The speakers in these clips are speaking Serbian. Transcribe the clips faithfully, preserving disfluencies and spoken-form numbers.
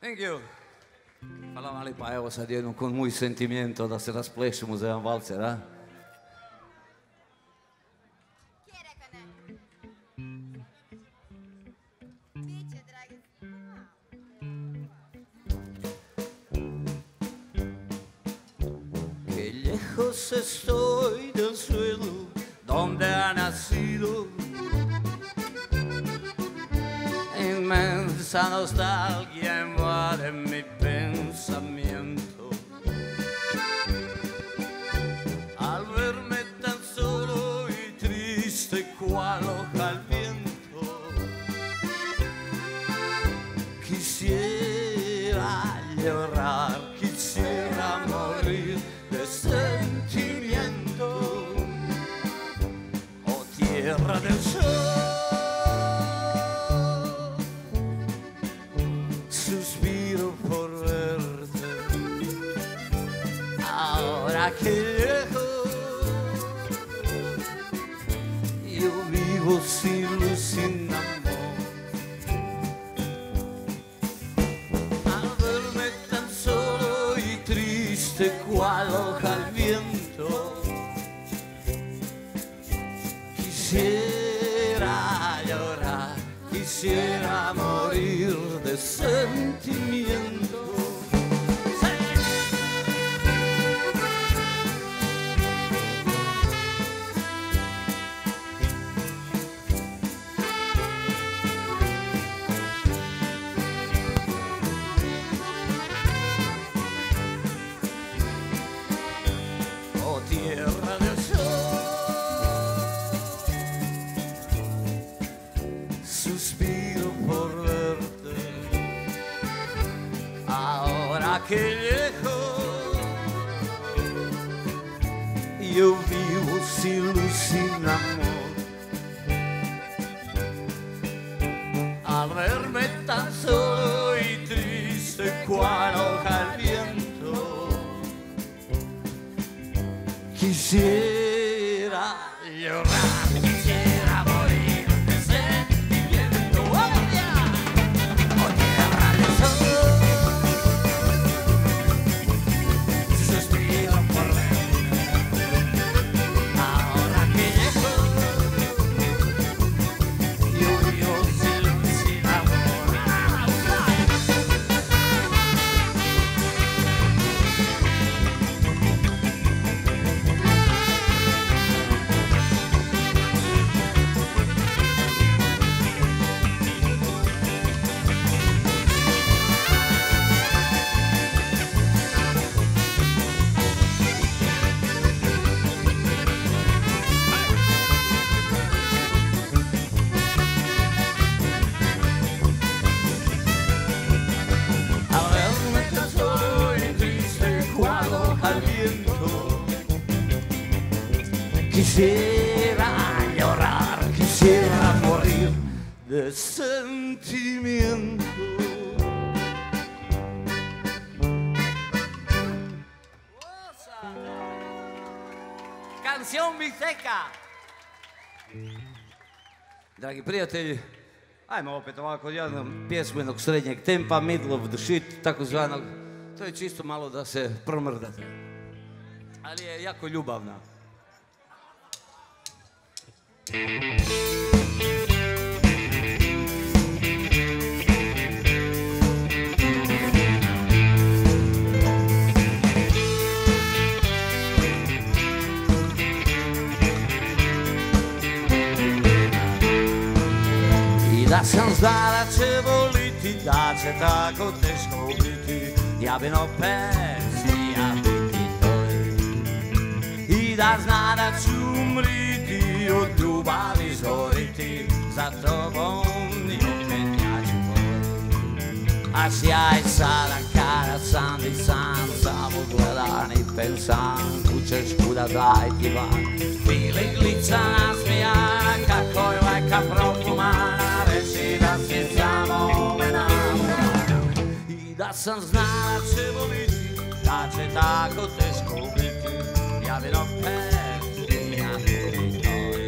Thank you. Hvala vam lipa, evo sad jednom kon moj sentimento da se rasplešemo za jedan valcer, a? Qué lejos estoy del suelo donde ha nacido inmensa nostalgia invade mi pensamiento al verme tan solo y triste cual hoja al viento. Quisiera llorar, quisiera morir de sentimiento, oh tierra del sol. Que lejos yo vivo sin luz, sin amor, al verme tan solo y triste cual hoja al viento. Quisiera llorar, quisiera morir de sentimiento. Tierra del sol, suspiro por verte, ahora que lejos yo vivo sin luz, sin amor, al verme tan solo y triste cual hoja al viento. Quisiera llorar, quisiera morir de sentimiento. ¡Oh, yeah! ¡Oh, tierra del sol! Suspiro por verte, ahora que lejos yo vivo sin luz, sin amor. Quisiera llorar, quisiera morir de sentimiento. Canción Biseca. Dragi prijatelji, ajmo opet ovako jednom pjesmenog srednjeg tempa, middle of the shit, takozvanog. To je čisto malo da se promrdate. Ali je jako ljubavna. I da sam zna da će voliti, da će tako teško biti, ja bi opet ja biti tvoj. I da zna da ću umriti, od ljubavi izgoriti, za tobom i opet ja ću tvoj. A sjaj sada kada sam ti sam, samo gledam i pensam, kućeš kuda daj ti van. Bili lica nasmijana, kako je lajka profumana, reći da si samo me namorana. I da sam zna da će voliti, da će tako teško biti, ja bi opet ja biti tvoj.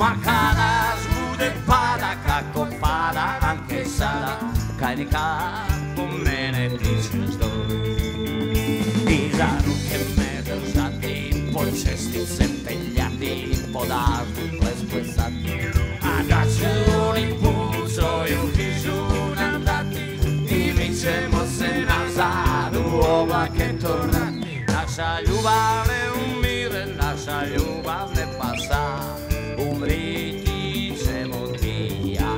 Ma kada bude pada, kako pada, anche sada, kaj nikako mene ti ćeš doći. I za ruke me držati, po čestice peljati, po daždu ples plesati. A da će oni put svoju hižu nam dati, i mi ćemo se nazad u oblake tornati. Naša ljubav ne umire, naša ljubav ne pasa, umriti ćemo ti i ja.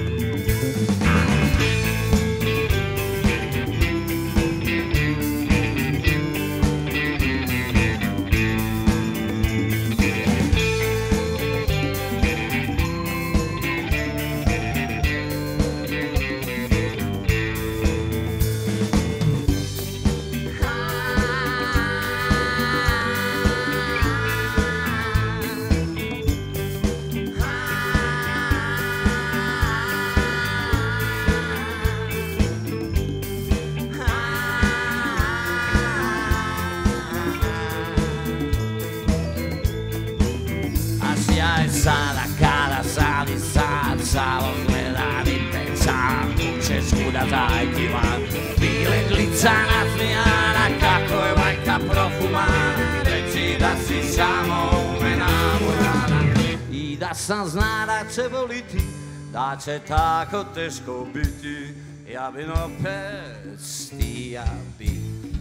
Sada kada sadi sad, salon gledam i pečam, kuće svuda taj divan, bile glica nasmijana, kako je majka profumana, reći da si samo u me namorana i da sam zna da će voliti, da će tako teško biti, ja bi opet stija biti.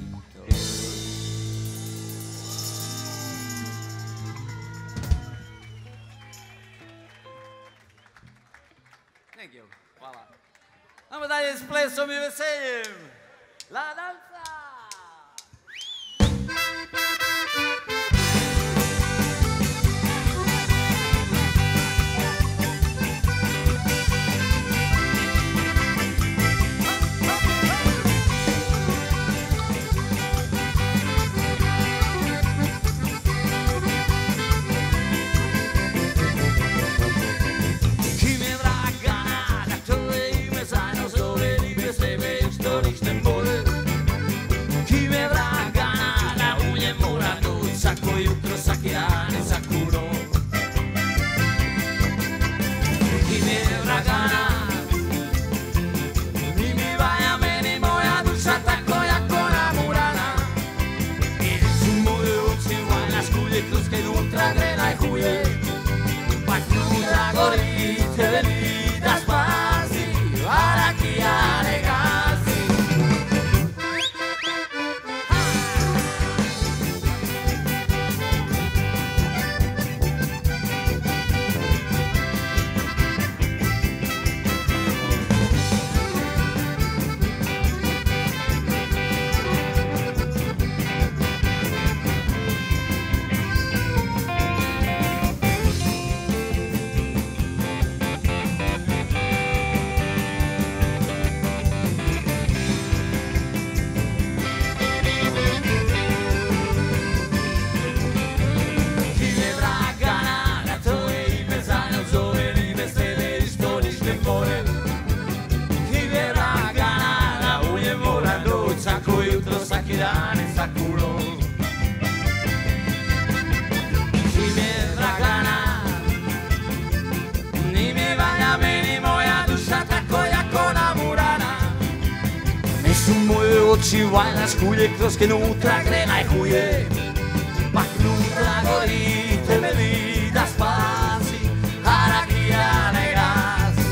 Thank you. Hvala. Ajmo dalje s plesom i veseljem. La danza! Oči valjda škulje kroz kenutra grena i huje, maknutra gori te me vi da spasi, harakija ne gasi.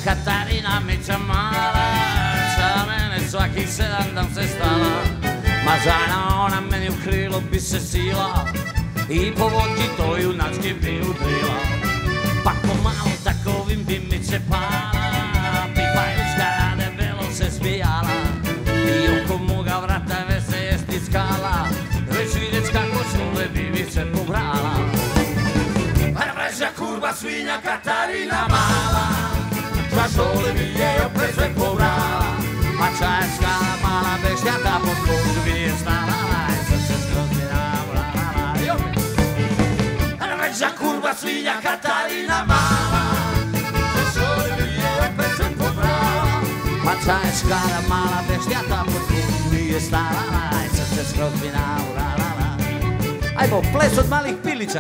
Katarina mi čamala, za mene svaki sedam dan se stala, mazana ona meni u krilo bi se sila i po vodki to junački bi udrila, pa pomalo takovim bi mi čepala, pipajuška na debelo se smijala i oko moga vrata vese je stiskala, već vidjeć kako čule bi mi se pobrala. Mreža kurva svinja Katarina mala, tražole mi je opet sve pobrala, a čajska mala beštjata pod kožu mi je stala, i srce skroz mi navrala. Mreža kurva svinja Katarina mala, tražole mi je opet sve pobrala, a čajska mala beštjata pod kožu mi je stala, i srce skroz mi navrala. Ajmo, ples od malih pilića.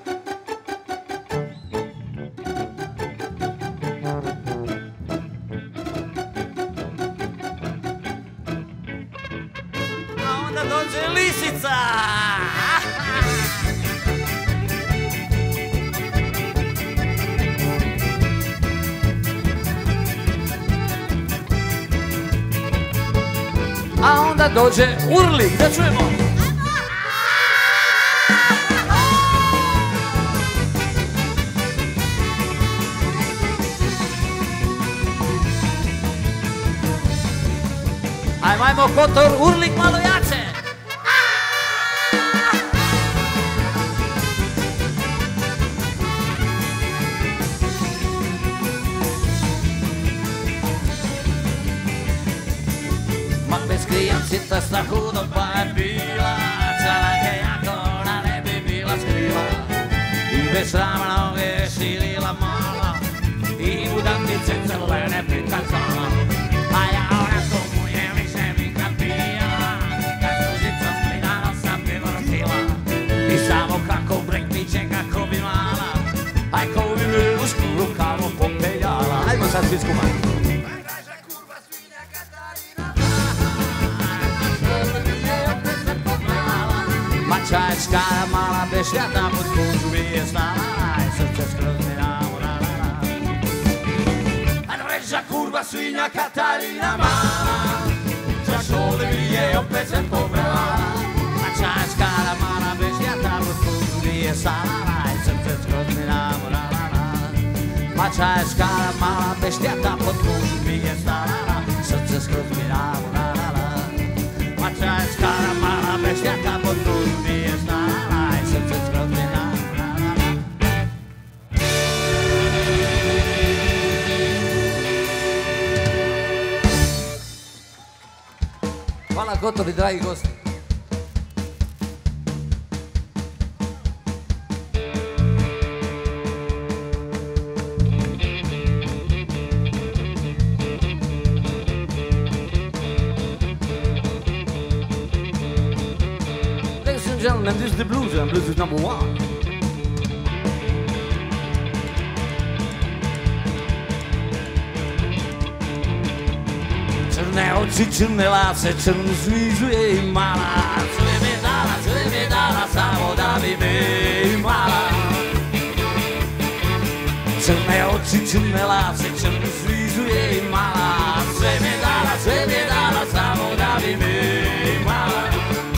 Dođe lisica! A onda dođe urlik, da čujemo! Ajmo, ajmo, Kotor, urlik malo jače! Krijancita sta hudom pa je bila, čalake jako ona ne bi bila skriva, i bez srama noge širila mala, i budantice crvene prikazala, a ja onako mu je više mi kapijala, kad sužica splinala sam bi vrtila, i samo kako brekniće kako bi mala, aj ko bi me u skuru kavu popeljala. Ajmo sad svi skupa. Čaječka mala beštjata pod kožu mi je stala, i srce skroz mi navrala. A mreža kurva svinja Katarina mala, čašole mi je opet se pobrala, a čaječka mala beštjata pod kožu mi je stala, i srce skroz mi navrala. A čaječka mala beštjata pod kožu mi je stala, srce skroz mi navrala. A čaječka mala beštjata pod kožu mi je stala, i srce skroz mi navrala. Hvala Kotori, dragi gosti. Gentlemen, this is the blues, and blues is number one. Crne oči, crne lase, crnu svižu je imala, sve mi dala, sve mi dala, samo da bi me imala. Crne oči, crne lase, crnu svižu je imala, sve mi dala, sve mi dala, samo da bi me imala.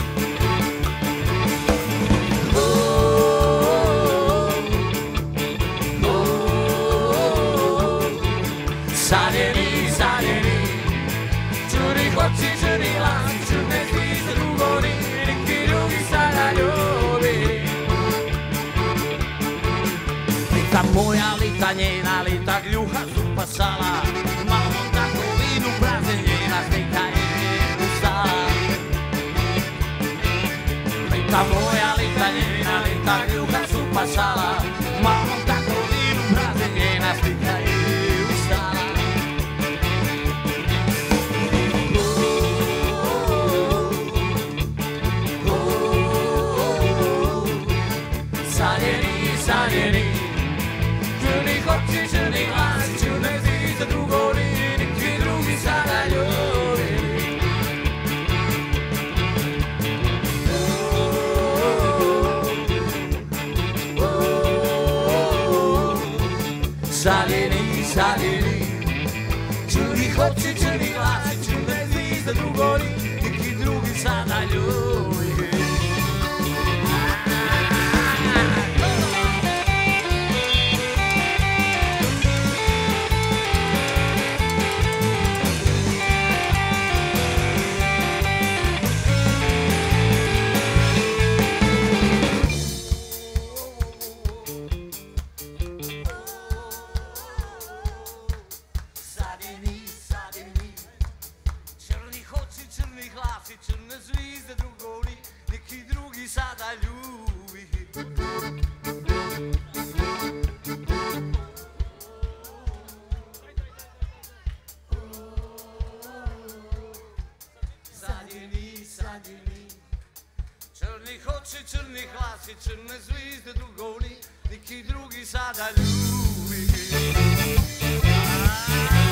Sanjeni, sanjeni, čuri oči, čuri lasi, čurne zvize drugoni, neki drugi sada ljubi. Lita moja, lita njena, lita gljuha zupa sala, malo tako vinu prazne njena, slika je ustala. Lita moja, lita njena, lita gljuha zupa sala, malo tako vinu prazne njena, slika je ustala. Sanjeni, čurnih oči, čurnih glasi, čurne zvize drugoni, neki drugi sada ljubi. Sanjeni, sanjeni, sada ljubi. Sad je ni, sad je ni, crnih oči, crnih glasi, crne zvizde dugovni, neki drugi sada ljubi.